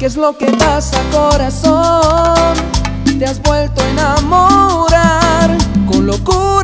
¿Qué es lo que pasa, corazón? Te has vuelto a enamorar con locura.